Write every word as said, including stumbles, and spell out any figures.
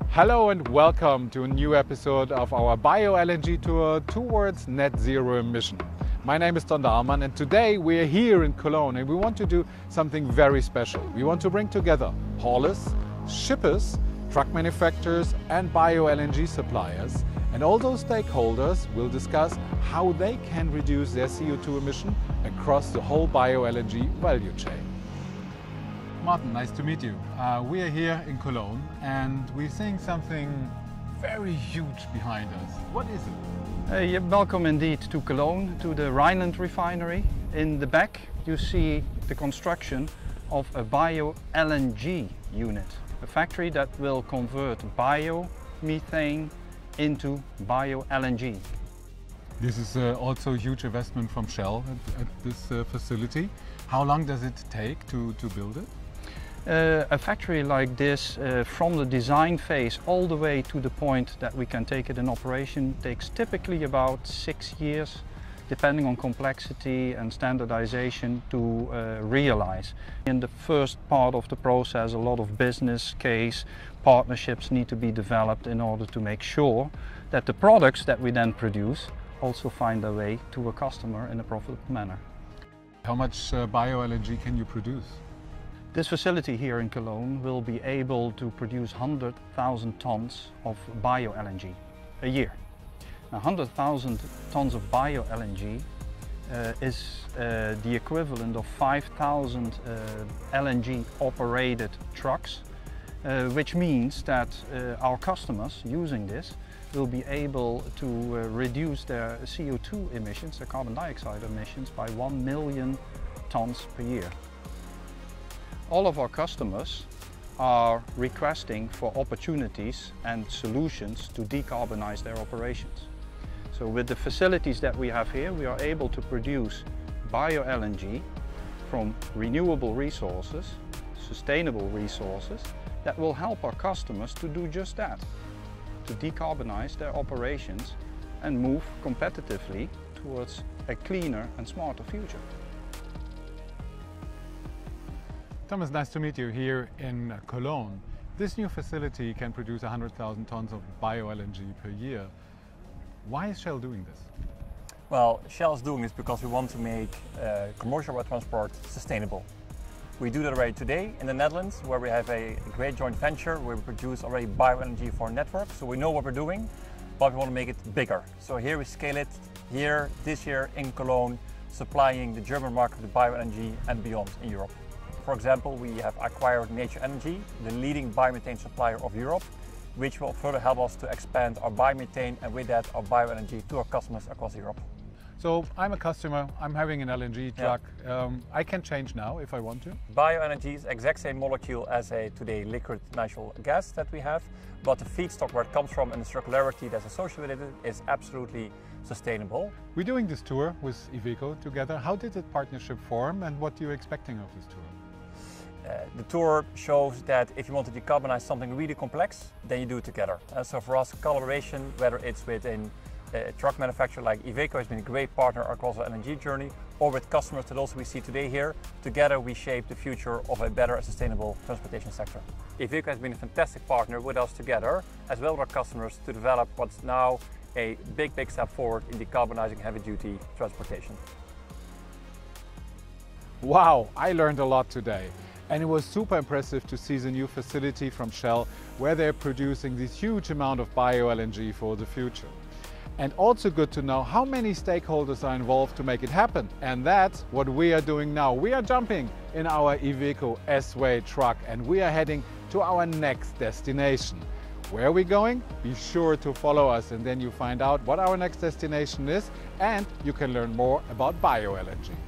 Hello and welcome to a new episode of our BioLNG Tour towards net zero emission. My name is Thomas De Boer and today we are here in Cologne and we want to do something very special. We want to bring together haulers, shippers, truck manufacturers and BioLNG suppliers, and all those stakeholders will discuss how they can reduce their C O two emission across the whole BioLNG value chain. Maarten, nice to meet you. Uh, we are here in Cologne and we're seeing something very huge behind us. What is it? Uh, yeah, welcome indeed to Cologne, to the Rhineland refinery. In the back you see the construction of a BioLNG unit, a factory that will convert biomethane into BioLNG. This is uh, also a huge investment from Shell at, at this uh, facility. How long does it take to, to build it? Uh, a factory like this, uh, from the design phase all the way to the point that we can take it in operation, takes typically about six years, depending on complexity and standardization, to uh, realize. In the first part of the process, a lot of business case partnerships need to be developed in order to make sure that the products that we then produce also find their way to a customer in a profitable manner. How much uh, BioLNG can you produce? This facility here in Cologne will be able to produce one hundred thousand tons of BioLNG a year. Now, one hundred thousand tons of BioLNG uh, is uh, the equivalent of five thousand uh, L N G operated trucks, uh, which means that uh, our customers using this will be able to uh, reduce their C O two emissions, their carbon dioxide emissions, by one million tons per year. All of our customers are requesting for opportunities and solutions to decarbonize their operations. So with the facilities that we have here, we are able to produce BioLNG from renewable resources, sustainable resources, that will help our customers to do just that, to decarbonize their operations and move competitively towards a cleaner and smarter future. Thomas, nice to meet you here in Cologne. This new facility can produce one hundred thousand tons of BioLNG per year. Why is Shell doing this? Well, Shell is doing this because we want to make uh, commercial road transport sustainable. We do that already today in the Netherlands, where we have a great joint venture where we produce already BioLNG for a network, so we know what we're doing, but we want to make it bigger. So here we scale it here this year in Cologne, supplying the German market with BioLNG and beyond in Europe. For example, we have acquired Nature Energy, the leading biomethane supplier of Europe, which will further help us to expand our biomethane and with that our BioLNG to our customers across Europe. So I'm a customer, I'm having an L N G truck. Yeah. Um, I can change now if I want to. BioLNG is the exact same molecule as a today liquid natural gas that we have, but the feedstock where it comes from and the circularity that's associated with it is absolutely sustainable. We're doing this tour with IVECO together. How did the partnership form and what are you expecting of this tour? Uh, the tour shows that if you want to decarbonize something really complex, then you do it together. Uh, so for us, collaboration, whether it's with a uh, truck manufacturer like IVECO, has been a great partner across our L N G journey, or with customers that also we see today here. Together we shape the future of a better and sustainable transportation sector. IVECO has been a fantastic partner with us together, as well as our customers, to develop what's now a big, big step forward in decarbonizing heavy-duty transportation. Wow, I learned a lot today. And it was super impressive to see the new facility from Shell where they're producing this huge amount of BioLNG for the future. And also good to know how many stakeholders are involved to make it happen. And that's what we are doing now. We are jumping in our IVECO S-Way truck and we are heading to our next destination. Where are we going? Be sure to follow us and then you find out what our next destination is and you can learn more about BioLNG.